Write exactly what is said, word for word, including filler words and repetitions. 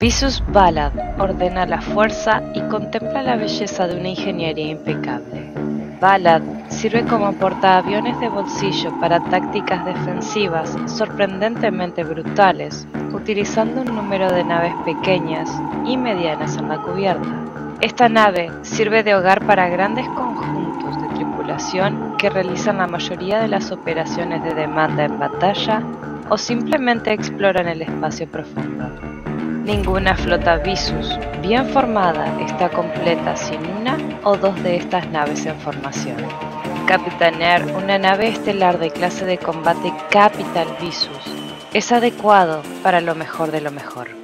Visus Ballad ordena la fuerza y contempla la belleza de una ingeniería impecable. Ballad sirve como portaaviones de bolsillo para tácticas defensivas sorprendentemente brutales, utilizando un número de naves pequeñas y medianas en la cubierta. Esta nave sirve de hogar para grandes conjuntos de tripulación que realizan la mayoría de las operaciones de demanda en batalla o simplemente exploran el espacio profundo. Ninguna flota Visus bien formada está completa sin una o dos de estas naves en formación. Capitanear una nave estelar de clase de combate Capital Visus es adecuado para lo mejor de lo mejor.